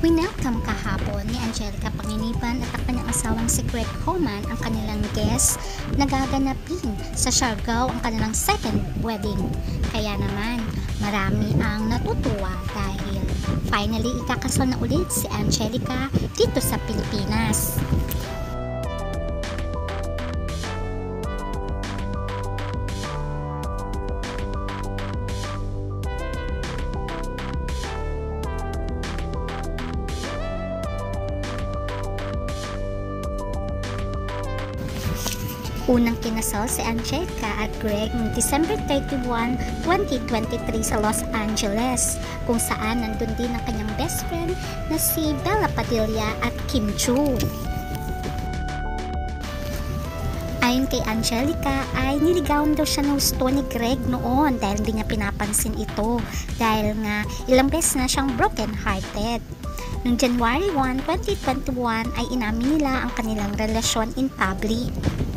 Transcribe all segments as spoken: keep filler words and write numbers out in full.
Winelcome kahapon ni Angelica Panginiban at ang kanyang asawang si Greg Homan ang kanilang guest na gaganapin sa Siargao ang kanilang second wedding. Kaya naman, marami ang natutuwa dahil finally ikakasal na ulit si Angelica dito sa Pilipinas. Unang kinasal si Angelica at Greg noong December thirty-first, twenty twenty-three sa Los Angeles, kung saan nandun din ang kanyang best friend na si Bella Padilla at Kim Chiu. Ayon kay Angelica ay niligawan daw siya ng gusto ni Greg noon dahil hindi niya pinapansin ito dahil nga ilang beses na siyang broken hearted. Noong January first, twenty twenty-one ay inamin nila ang kanilang relasyon in public.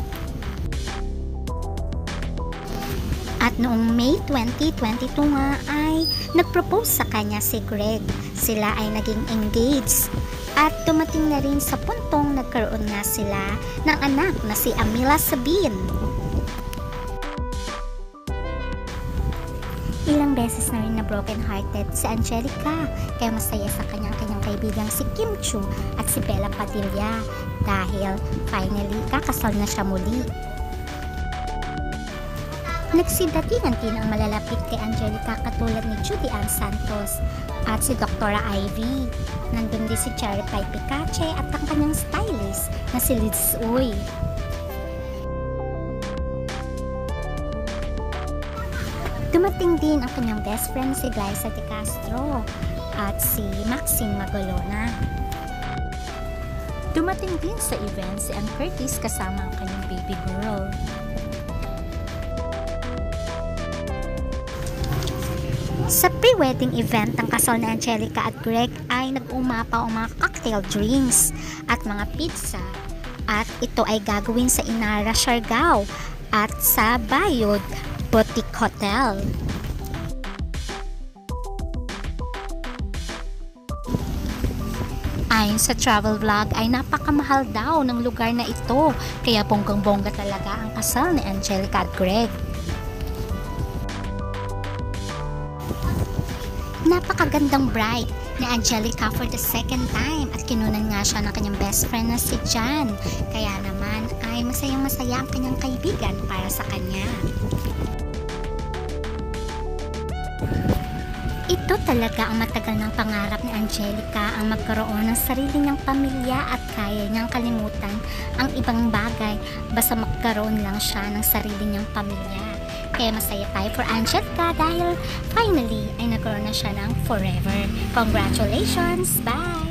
At noong May twenty twenty-two nga ay nag-propose sa kanya si Greg. Sila ay naging engaged at dumating na rin sa puntong nagkaroon nga sila ng anak na si Amila Sabin. Ilang beses na rin na broken hearted si Angelica kaya masaya sa kanyang-kanyang kaibigang si Kim Chiu at si Bella Padilla dahil finally kakasal na siya muli. Nagsidatingan din ang malalapit kay Angelica katulad ni Judy Ann Santos at si Doktora Ivy. Nandun din si Cherry Pie Picache at ang kanyang stylist na si Liz Uy. Dumating din ang kanyang best friend si Glyza De Castro at si Maxine Magolona. Dumating din sa event si Ann Curtis kasama ang kanyang baby girl. Sa pre-wedding event ng kasal ni Angelica at Greg ay nag-umapaw ang mga cocktail drinks at mga pizza at ito ay gagawin sa Inara, Siargao at sa Bayod Boutique Hotel. Ayon sa travel vlog ay napakamahal daw ng lugar na ito kaya bonggang-bongga talaga ang kasal ni Angelica at Greg. Napakagandang bride ni Angelica for the second time at kinunan nga siya ng kanyang best friend na si Jan. Kaya naman ay masayang masaya ang kanyang kaibigan para sa kanya. Ito talaga ang matagal ng pangarap ni Angelica, ang magkaroon ng sarili niyang pamilya at kaya niyang kalimutan ang ibang bagay basta magkaroon lang siya ng sarili niyang pamilya. Kaya masaya tayo for Angelica dahil finally ay nagkaroon na siya ng forever. Congratulations! Bye!